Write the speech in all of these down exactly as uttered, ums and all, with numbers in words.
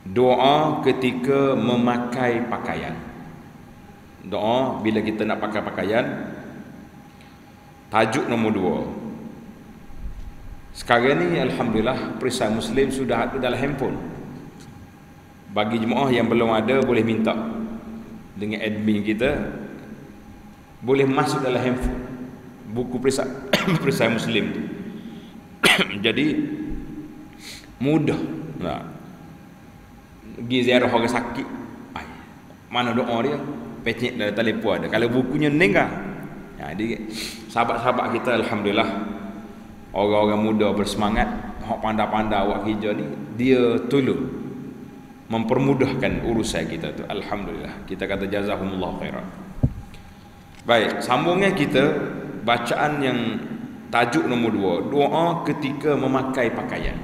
Doa ketika memakai pakaian. Doa bila kita nak pakai pakaian. Tajuk nombor dua. Sekarang ni alhamdulillah perisai Muslim sudah ada dalam handphone. Bagi jemaah yang belum ada boleh minta dengan admin kita, boleh masuk dalam handphone buku perisai perisai Muslim tu. Jadi mudah. Nah, pergi ziarah orang sakit, ay, mana doa dia, pecek dalam telefon ada. Kalau bukunya nengah, jadi sahabat-sahabat kita alhamdulillah, orang-orang muda bersemangat, hak pandai-pandai awak kerja ni, dia tolong mempermudahkan urusan kita tu. Alhamdulillah, kita kata jazahumullah khairan. Baik, sambungnya kita bacaan yang tajuk nombor dua, doa ketika memakai pakaian.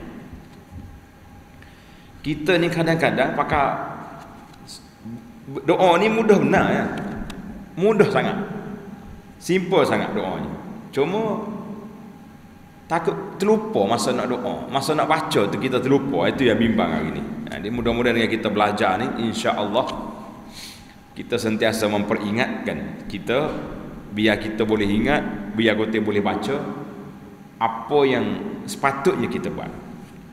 Kita ni kadang-kadang pakai doa ni mudah benar ya. Mudah sangat. Simple sangat doa ni. Cuma takut terlupa masa nak doa, masa nak baca tu kita terlupa. Itu yang bimbang hari ni. Jadi mudah-mudahan dengan kita belajar ni, insya-Allah kita sentiasa memperingatkan kita, biar kita boleh ingat, biar kita boleh baca apa yang sepatutnya kita buat.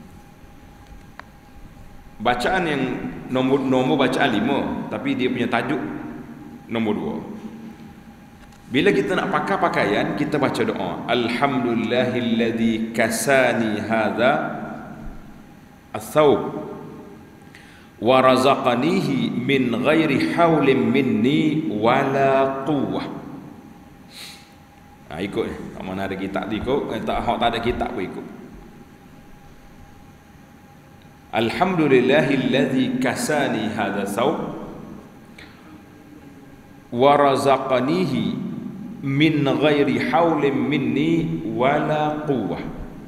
Bacaan yang nombor nombor bacaan lima, tapi dia punya tajuk nombor dua. Bila kita nak pakai pakaian, kita baca doa, alhamdulillahilladzi kasani hadza ats-tsawb wa razaqanihi min ghairi haulin minni wala quwwah. Ha, ikut ni. Tak mana ada kitab tu ikut, eh, tak hak tak ada kitab pun ikut. Alhamdulillahilladzi kasani hadza thawb wa razaqanihi min ghairi haulin minni wala quwwah.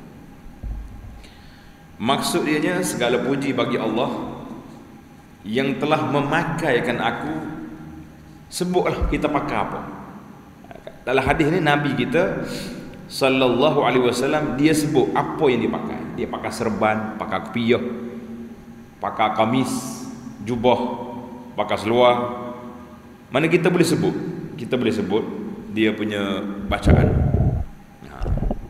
Maksud dia segala puji bagi Allah yang telah memakaikan aku. Sebutlah kita pakai apa. Dalam hadis ni Nabi kita sallallahu alaihi wasallam dia sebut apa yang dia pakai. Dia pakai serban, pakai kopiah, pakai kamis, jubah, pakai seluar. Mana kita boleh sebut? Kita boleh sebut dia punya bacaan. Ha.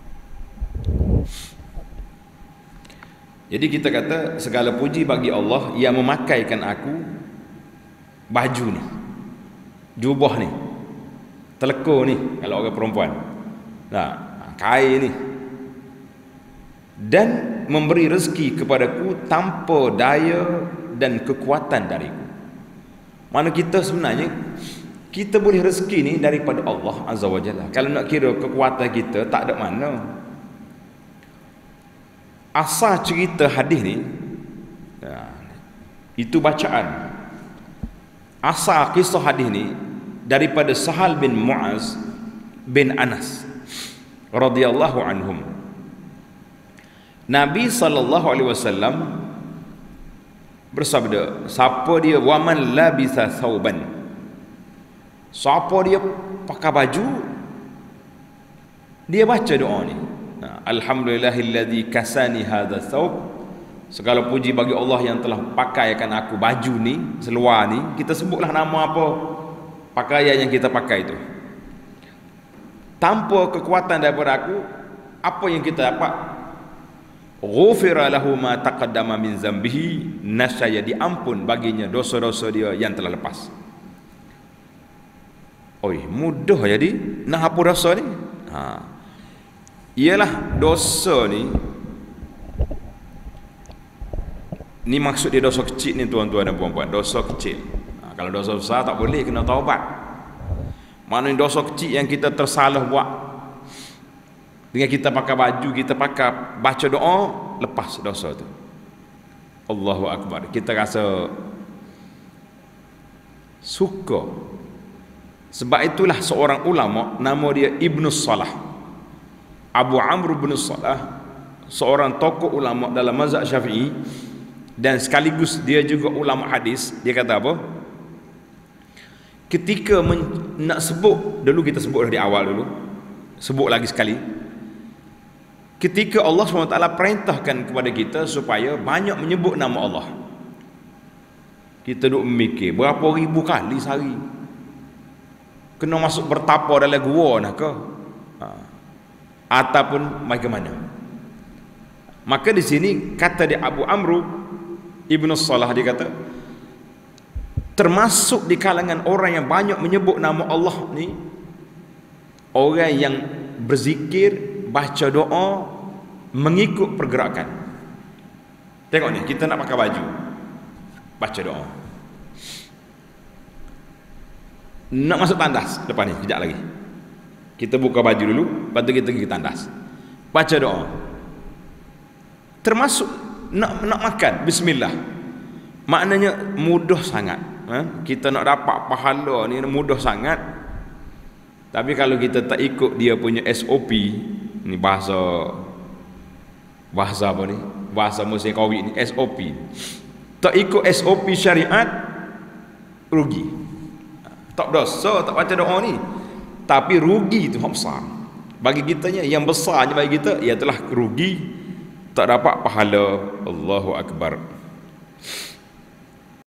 Jadi kita kata segala puji bagi Allah yang memakaikan aku baju ni, jubah ni, telekor ni kalau orang perempuan. Nah, kain ni, dan memberi rezeki kepadaku tanpa daya dan kekuatan dariku. Mana kita sebenarnya kita boleh rezeki ni daripada Allah Azza wa Jalla. Kalau nak kira kekuatan kita tak ada mana. Asal cerita hadis ni, itu bacaan. Asal kisah hadis ni daripada Sahal bin Mu'az bin Anas radhiyallahu anhum. Nabi sallallahu alaihi wasallam bersabda, siapa dia waman labisa thawban, siapa dia pakai baju, dia baca doa ni, alhamdulillahilladzi kasani hadza thawb, segala puji bagi Allah yang telah pakaikan aku baju ni, seluar ni. Kita sebutlah nama apa pakaian yang kita pakai itu. Tanpa kekuatan daripada aku, apa yang kita dapat? Ghufira lahu ma taqaddama min zambihi, nasaya diampun baginya dosa-dosa dia yang telah lepas. Oi, mudah jadi nak hapus dosa ni. Ha. Ialah dosa ni. Ni maksud dia dosa kecil ni tuan-tuan dan puan-puan, dosa kecil. Ha, kalau dosa besar tak boleh, kena taubat. Mana dosa kecil yang kita tersalah buat, dengan kita pakai baju, kita pakai baca doa, lepas dosa tu. Allahu Akbar. Kita rasa suka. Sebab itulah seorang ulama, nama dia Ibnu Salah, Abu Amr bin Salah, seorang tokoh ulama dalam mazhab Syafi'i, dan sekaligus dia juga ulama hadis. Dia kata apa? Ketika men- nak sebut, dulu kita sebut di awal dulu, sebut lagi sekali. Ketika Allah subhanahu wa taala perintahkan kepada kita supaya banyak menyebut nama Allah, Kita duk mikir berapa ribu kali sehari. Kena masuk bertapa dalam gua nak ke? Ha. Ataupun bagaimana? Maka di sini kata di Abu Amru Ibnu Salah, dia kata termasuk di kalangan orang yang banyak menyebut nama Allah ni, orang yang berzikir, baca doa, mengikut pergerakan. Tengok ni, kita nak pakai baju, baca doa. Nak masuk tandas depan ni, kejap lagi. Kita buka baju dulu, lepas tu kita pergi ke tandas. Baca doa. Termasuk nak nak makan, bismillah. Maknanya mudah sangat. Ha? Kita nak dapat pahala ni mudah sangat. Tapi kalau kita tak ikut dia punya S O P, ni bahasa bahasa apa ni? Bahasa musim Covid ni, S O P. Tak ikut S O P syariat, rugi. Tak dosa tak baca doa ni, tapi rugi tu hak besar. Bagi kitanya yang besarnya bagi kita, ia telah rugi, tak dapat pahala. Allahu Akbar.